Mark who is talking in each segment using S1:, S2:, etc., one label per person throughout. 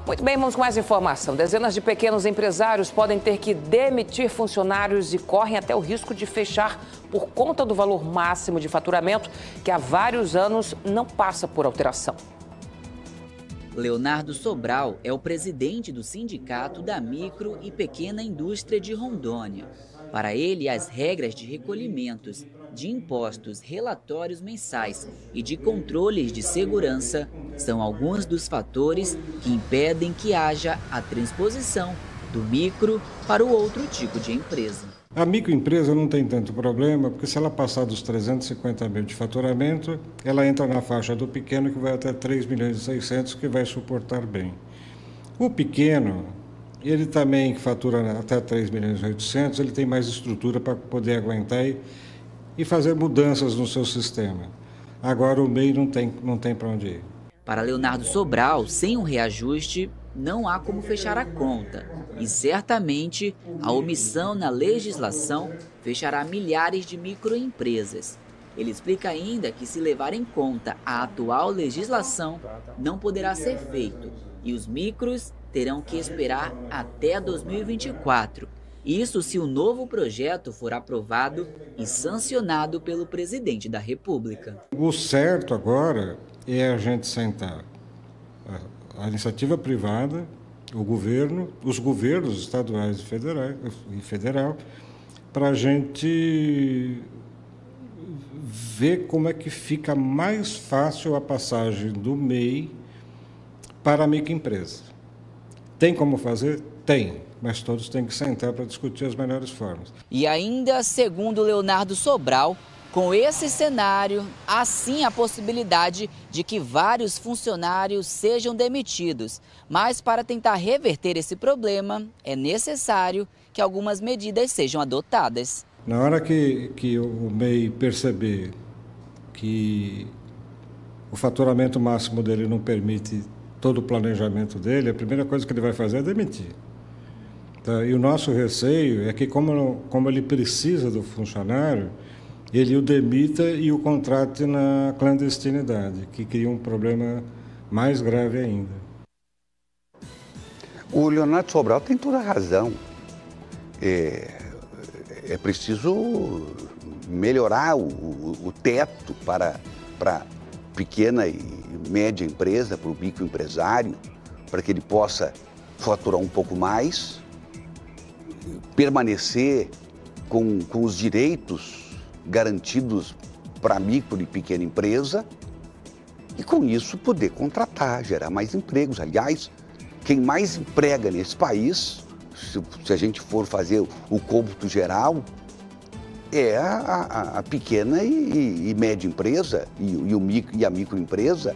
S1: Muito bem, vamos com mais informação. Dezenas de pequenos empresários podem ter que demitir funcionários e correm até o risco de fechar por conta do valor máximo de faturamento, que há vários anos não passa por alteração.
S2: Leonardo Sobral é o presidente do Sindicato da Micro e Pequena Indústria de Rondônia. Para ele, as regras de recolhimentos de impostos, relatórios mensais e de controles de segurança são alguns dos fatores que impedem que haja a transposição do micro para o outro tipo de empresa.
S3: A microempresa não tem tanto problema, porque se ela passar dos 350 mil de faturamento, ela entra na faixa do pequeno, que vai até 3 milhões e 600, que vai suportar bem. O pequeno, ele também que fatura até 3 milhões e 800, ele tem mais estrutura para poder aguentar e fazer mudanças no seu sistema. Agora o MEI não tem para onde ir.
S2: Para Leonardo Sobral, sem um reajuste, não há como fechar a conta. E certamente a omissão na legislação fechará milhares de microempresas. Ele explica ainda que, se levar em conta a atual legislação, não poderá ser feito e os micros terão que esperar até 2024. Isso se o novo projeto for aprovado e sancionado pelo presidente da República.
S3: O certo agora é a gente sentar a iniciativa privada, o governo, os governos estaduais e federal, para a gente ver como é que fica mais fácil a passagem do MEI para a microempresa. Tem como fazer? Tem, mas todos têm que sentar para discutir as melhores formas.
S2: E ainda, segundo Leonardo Sobral, com esse cenário, há sim a possibilidade de que vários funcionários sejam demitidos. Mas para tentar reverter esse problema, é necessário que algumas medidas sejam adotadas.
S3: Na hora que o MEI perceber que o faturamento máximo dele não permite todo o planejamento dele, a primeira coisa que ele vai fazer é demitir. Tá? E o nosso receio é que, como ele precisa do funcionário, ele o demita e o contrate na clandestinidade, que cria um problema mais grave ainda.
S4: O Leonardo Sobral tem toda a razão. É preciso melhorar o teto para pequena e média empresa, para o microempresário, para que ele possa faturar um pouco mais, permanecer com os direitos garantidos para a micro e pequena empresa e, com isso, poder contratar, gerar mais empregos. Aliás, quem mais emprega nesse país, se a gente for fazer o cômputo geral, é a pequena e média empresa e a microempresa.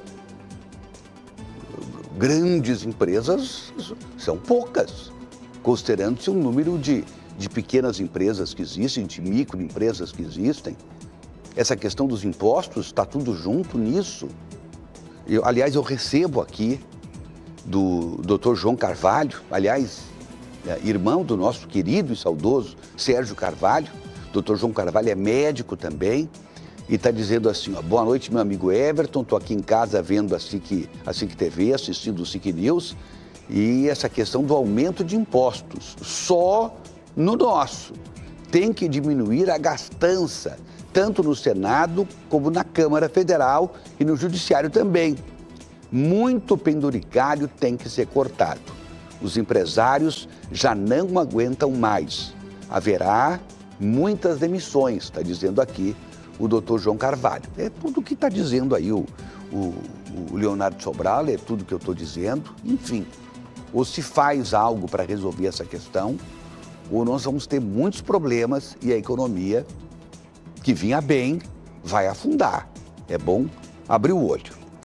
S4: Grandes empresas são poucas, considerando-se o número de pequenas empresas que existem, de microempresas que existem. Essa questão dos impostos está tudo junto nisso. Aliás, eu recebo aqui do Dr. João Carvalho, aliás, irmão do nosso querido e saudoso Sérgio Carvalho. Dr. João Carvalho é médico também e está dizendo assim, ó, boa noite, meu amigo Everton, estou aqui em casa vendo a SIC TV, assistindo o SIC News, e essa questão do aumento de impostos, só no nosso. Tem que diminuir a gastança, tanto no Senado como na Câmara Federal e no Judiciário também. Muito penduricalho tem que ser cortado. Os empresários já não aguentam mais. Haverá muitas demissões, está dizendo aqui o doutor João Carvalho. É tudo o que está dizendo aí o Leonardo Sobral, é tudo que eu estou dizendo. Enfim, ou se faz algo para resolver essa questão, ou nós vamos ter muitos problemas e a economia, que vinha bem, vai afundar. É bom abrir o olho.